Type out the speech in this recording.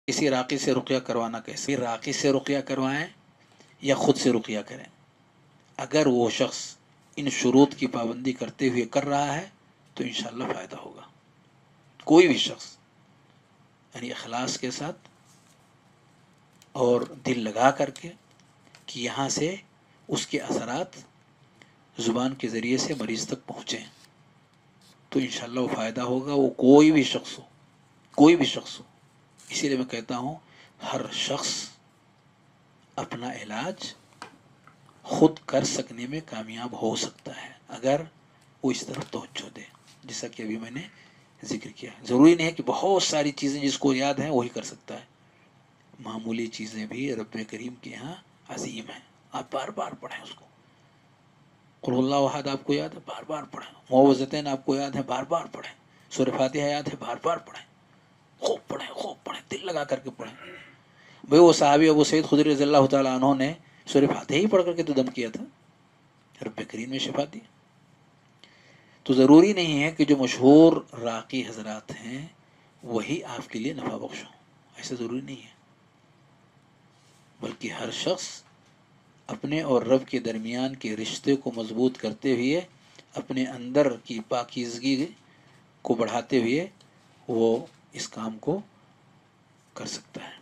کسی راقی سے رقیہ کروانا کیسے؟ راقی سے رقیہ کروائیں یا خود سے رقیہ کریں، اگر وہ شخص ان شروط کی پابندی کرتے ہوئے کر رہا ہے تو انشاءاللہ فائدہ ہوگا۔ کوئی بھی شخص یعنی اخلاص کے ساتھ اور دل لگا کر کے کہ یہاں سے اس کے اثرات زبان کے ذریعے سے مریض تک پہنچیں تو انشاءاللہ وہ فائدہ ہوگا، وہ کوئی بھی شخص ہو، کوئی بھی شخص ہو۔ اسی لیے میں کہتا ہوں ہر شخص اپنا علاج خود کر سکنے میں کامیاب ہو سکتا ہے اگر وہ اس طرف توجہ دے، جیسا کہ ابھی میں نے ذکر کیا۔ ضروری نہیں ہے کہ بہت ساری چیزیں جس کو یاد ہیں وہی کر سکتا ہے، معمولی چیزیں بھی رب کریم کے یہاں عظیم ہیں، آپ بار بار پڑھیں اس کو۔ قل اللہ احد آپ کو یاد ہے، بار بار پڑھیں۔ معوذتین آپ کو یاد ہے، بار بار پڑھیں۔ سورہ فاتحہ یاد ہے، بار بار پڑھیں، خوب پڑھیں، خوب پڑھیں، دل لگا کر کے پڑھیں۔ بھئی وہ صحابی ابو سعید خدری رضی اللہ تعالیٰ عنہ نے سورہ فاتحہ ہی پڑھ کر کے تو دم کیا تھا، رب کریم نے شفا دی۔ تو ضروری نہیں ہے کہ جو مشہور راقی حضرات ہیں وہی آپ کے لیے نفع بخش ہوں، ایسا ضروری نہیں ہے، بلکہ ہر شخص اپنے اور رب کے درمیان کے رشتے کو مضبوط کرتے ہوئے، اپنے اندر کی پاکیزگی کو بڑھاتے ہوئے وہ اس کام کو کر سکتا ہے۔